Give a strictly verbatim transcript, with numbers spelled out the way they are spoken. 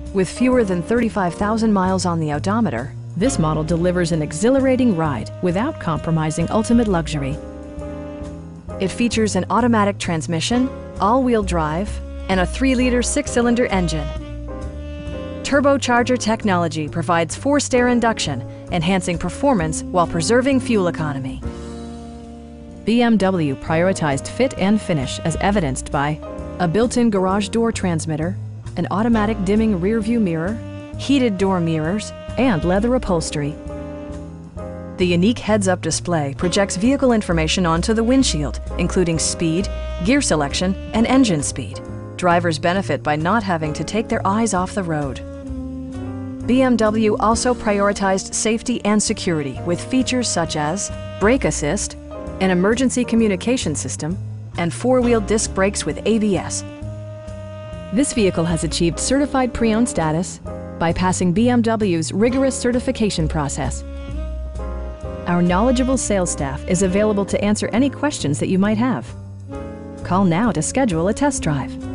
With fewer than thirty-five thousand miles on the odometer, this model delivers an exhilarating ride without compromising ultimate luxury. It features an automatic transmission, all-wheel drive, and a three liter six-cylinder engine. Turbocharger technology provides forced air induction, enhancing performance while preserving fuel economy. B M W prioritized fit and finish as evidenced by a built-in garage door transmitter, an automatic dimming rear-view mirror, heated door mirrors, and leather upholstery. The unique heads-up display projects vehicle information onto the windshield, including speed, gear selection, and engine speed. Drivers benefit by not having to take their eyes off the road. B M W also prioritized safety and security with features such as brake assist, an emergency communication system, and four-wheel disc brakes with A B S. This vehicle has achieved certified pre-owned status by passing B M W's rigorous certification process. Our knowledgeable sales staff is available to answer any questions that you might have. Call now to schedule a test drive.